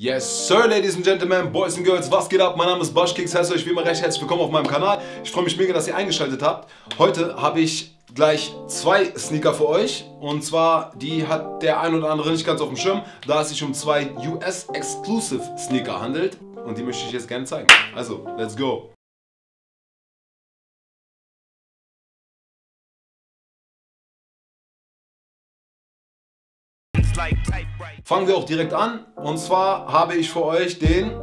Yes sir, ladies and gentlemen, boys and girls, was geht ab? Mein Name ist Bushkicks, heißt euch wie immer recht herzlich willkommen auf meinem Kanal. Ich freue mich mega, dass ihr eingeschaltet habt. Heute habe ich gleich zwei Sneaker für euch. Und zwar, die hat der ein oder andere nicht ganz auf dem Schirm, da es sich um zwei US-Exclusive Sneaker handelt. Und die möchte ich jetzt gerne zeigen. Also, let's go! Fangen wir auch direkt an, und zwar habe ich für euch den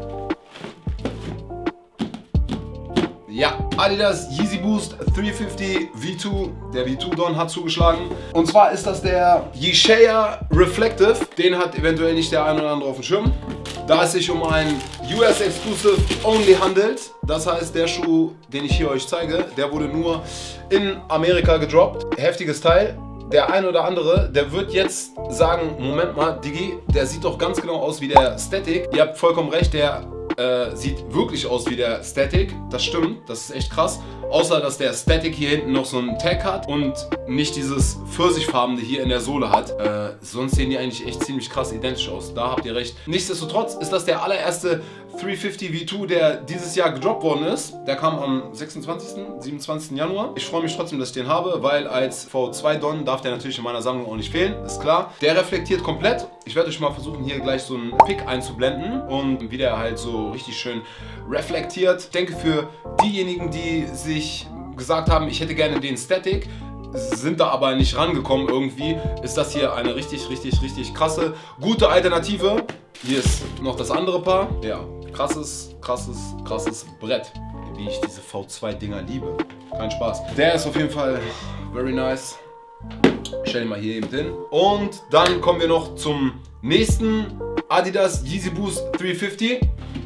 Adidas Yeezy Boost 350 V2. Der V2 Don hat zugeschlagen. Und zwar ist das der Yeshaya Reflective. Den hat eventuell nicht der ein oder andere auf dem Schirm. Da es sich um einen US Exclusive Only handelt, das heißt der Schuh, den ich hier euch zeige, der wurde nur in Amerika gedroppt. Heftiges Teil. Der ein oder andere, der wird jetzt sagen, Moment mal, Diggi, der sieht doch ganz genau aus wie der Static. Ihr habt vollkommen recht, der sieht wirklich aus wie der Static. Das stimmt, das ist echt krass. Außer, dass der Static hier hinten noch so einen Tag hat und nicht dieses Pfirsichfarbene hier in der Sohle hat. Sonst sehen die eigentlich echt ziemlich krass identisch aus. Da habt ihr recht. Nichtsdestotrotz ist das der allererste 350 V2, der dieses Jahr gedroppt worden ist. Der kam am 26., 27. Januar. Ich freue mich trotzdem, dass ich den habe, weil als V2 Don darf der natürlich in meiner Sammlung auch nicht fehlen. Ist klar. Der reflektiert komplett. Ich werde euch mal versuchen, hier gleich so einen Pick einzublenden und wie der halt so richtig schön reflektiert. Ich denke, für diejenigen, die sich gesagt haben, ich hätte gerne den Static, sind da aber nicht rangekommen irgendwie, ist das hier eine richtig krasse, gute Alternative. Hier ist noch das andere Paar. Ja, krasses Brett, wie ich diese V2-Dinger liebe. Kein Spaß. Der ist auf jeden Fall very nice. Ich stelle ihn mal hier eben hin. Und dann kommen wir noch zum nächsten Adidas Yeezy Boost 350.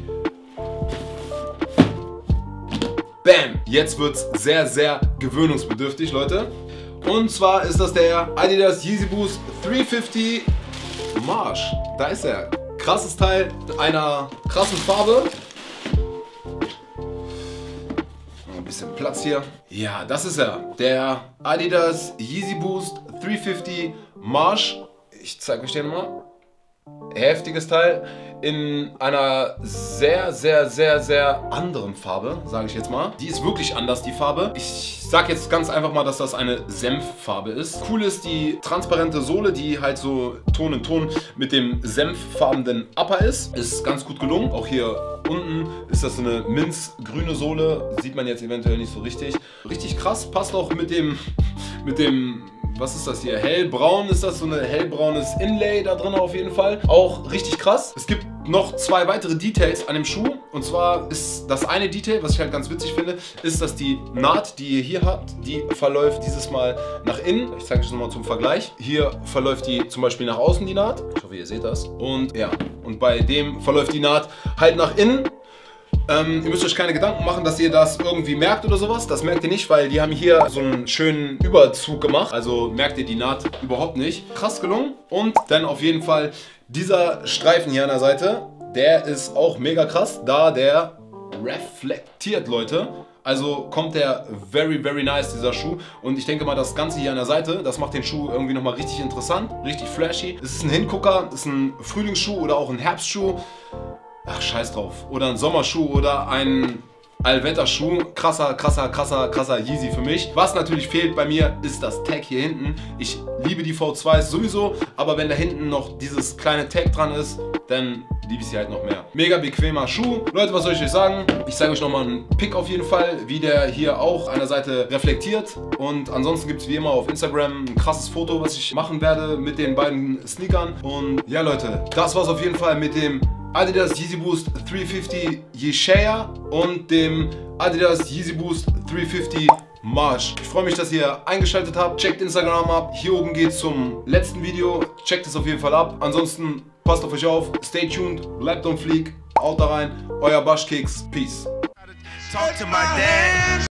Bam! Jetzt wird es sehr gewöhnungsbedürftig, Leute. Und zwar ist das der Adidas Yeezy Boost 350 Marsch. Da ist er. Krasses Teil, einer krassen Farbe. Ein bisschen Platz hier. Ja, das ist er. Der Adidas Yeezy Boost 350 Marsch. Ich zeige euch den mal. Heftiges Teil in einer sehr anderen Farbe, sage ich jetzt mal. Die ist wirklich anders, die Farbe. Ich sage jetzt ganz einfach mal, dass das eine Senffarbe ist. Cool ist die transparente Sohle, die halt so Ton in Ton mit dem senffarbenen Upper ist. Ist ganz gut gelungen. Auch hier unten ist das so eine minzgrüne Sohle. Sieht man jetzt eventuell nicht so richtig. Richtig krass. Passt auch mit dem was ist das hier? Hellbraun ist das, so ein hellbraunes Inlay da drin auf jeden Fall. Auch richtig krass. Es gibt noch zwei weitere Details an dem Schuh. Und zwar ist das eine Detail, was ich halt ganz witzig finde, ist, dass die Naht, die ihr hier habt, die verläuft dieses Mal nach innen. Ich zeige euch das nochmal zum Vergleich. Hier verläuft die zum Beispiel nach außen, die Naht. Ich hoffe, ihr seht das. Und ja, und bei dem verläuft die Naht halt nach innen. Ihr müsst euch keine Gedanken machen, dass ihr das irgendwie merkt oder sowas. Das merkt ihr nicht, weil die haben hier so einen schönen Überzug gemacht. Also merkt ihr die Naht überhaupt nicht. Krass gelungen. Und dann auf jeden Fall dieser Streifen hier an der Seite. Der ist auch mega krass, da der reflektiert, Leute. Also kommt der very nice, dieser Schuh. Und ich denke mal, das Ganze hier an der Seite, das macht den Schuh irgendwie nochmal richtig interessant, richtig flashy. Es ist ein Hingucker, es ist ein Frühlingsschuh oder auch ein Herbstschuh. Ach, scheiß drauf. Oder ein Sommerschuh oder ein Allwetterschuh. Krasser Yeezy für mich. Was natürlich fehlt bei mir, ist das Tag hier hinten. Ich liebe die V2s sowieso, aber wenn da hinten noch dieses kleine Tag dran ist, dann liebe ich sie halt noch mehr. Mega bequemer Schuh. Leute, was soll ich euch sagen? Ich zeige euch nochmal einen Pick auf jeden Fall, wie der hier auch an der Seite reflektiert. Und ansonsten gibt es wie immer auf Instagram ein krasses Foto, was ich machen werde mit den beiden Sneakern. Und ja, Leute, das war's auf jeden Fall mit dem Adidas Yeezy Boost 350 Yeshaya und dem Adidas Yeezy Boost 350 Marsch. Ich freue mich, dass ihr eingeschaltet habt. Checkt Instagram ab. Hier oben geht's zum letzten Video. Checkt es auf jeden Fall ab. Ansonsten passt auf euch auf. Stay tuned. Bleibt on fleek. Haut da rein. Euer Bushkicks. Peace.